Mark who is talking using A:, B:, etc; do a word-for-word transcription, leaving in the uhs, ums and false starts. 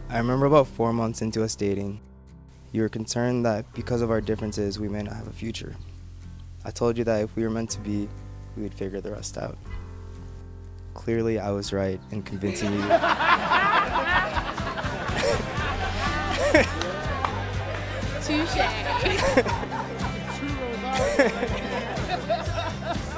A: I remember about four months into us dating, you were concerned that because of our differences, we may not have a future. I told you that if we were meant to be, we would figure the rest out. Clearly, I was right in convincing you.
B: Touche.